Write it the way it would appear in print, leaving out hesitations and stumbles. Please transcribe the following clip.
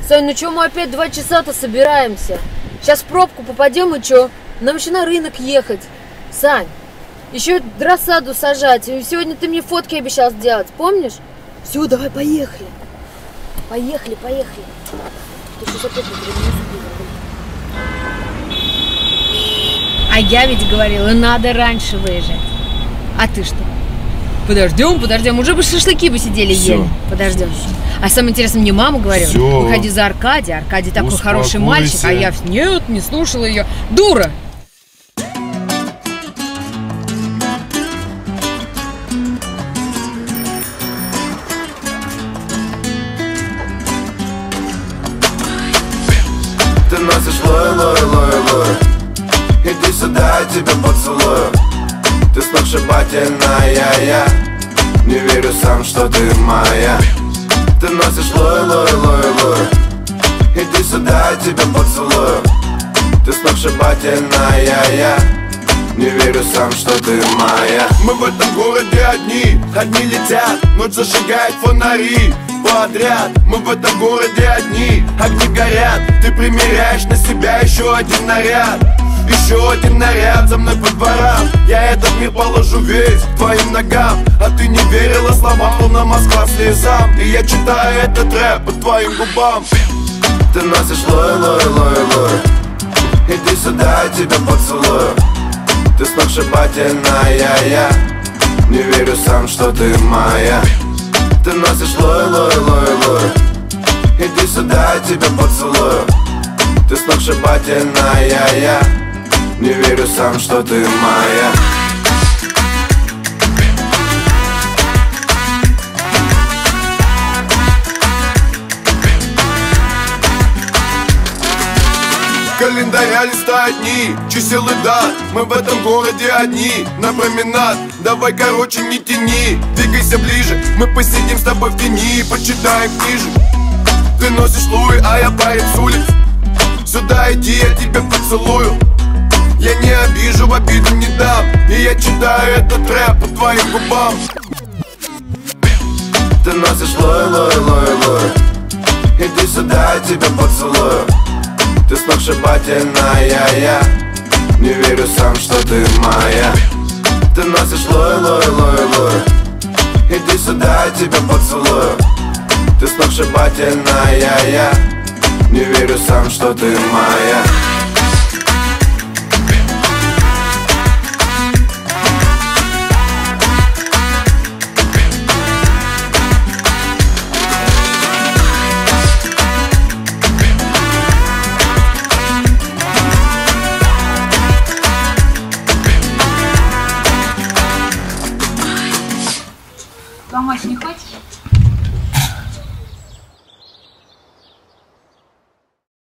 Сань, ну чё мы опять 2 часа-то собираемся? Сейчас в пробку попадем и чё? Нам еще на рынок ехать. Сань, еще рассаду сажать. И сегодня ты мне фотки обещал сделать, помнишь? Все, давай, поехали. Поехали. Ты что опять А я ведь говорила, надо раньше выезжать. А ты что? Подождем. Уже бы шашлыки бы сидели ели. Подождем. А самое интересное, мне мама говорила, выходи за Аркадия. Аркадий такой хороший мальчик, а я нет, не слушала ее. Дура! Ты носишь лой. Иди сюда, я тебя поцелую. Ты сногсшибательная, я не верю сам, что ты моя. Ты носишь лой. Иди сюда, я тебя поцелую. Ты сногсшибательная, я не верю сам, что ты моя. Мы в этом городе одни летят, ночь зажигает фонари подряд. Мы в этом городе одни, огни горят. Ты примеряешь на себя еще один наряд. Еще один наряд за мной по дворам. Я этот мир положу весь к твоим ногам. А ты не верила словам, полна Москва слезам. И я читаю этот рэп по твоим губам. Ты носишь лой. Иди сюда, я тебя поцелую. Ты сногсшибательная, я не верю сам, что ты моя. Ты носишь лой. Иди сюда, я тебя поцелую. Ты сногсшибательная, я не верю сам, что ты моя. Календаря листают дни, чисел и дат. Мы в этом городе одни, на променад. Давай, короче, не тяни, двигайся ближе. Мы посидим с тобой в тени, почитаем книжек. Ты носишь луи, а я парень с улиц. Сюда иди, я тебя поцелую. Я не обижу, в обиду не дам. И я читаю этот рэп по твоим губам. Ты носишь лой. Иди сюда, я тебя поцелую. Ты сногсшибательная, я не верю сам, что ты моя. Ты носишь лой. Иди сюда, я тебя поцелую. Ты сногсшибательная, я не верю сам, что ты моя. Помочь не хочешь?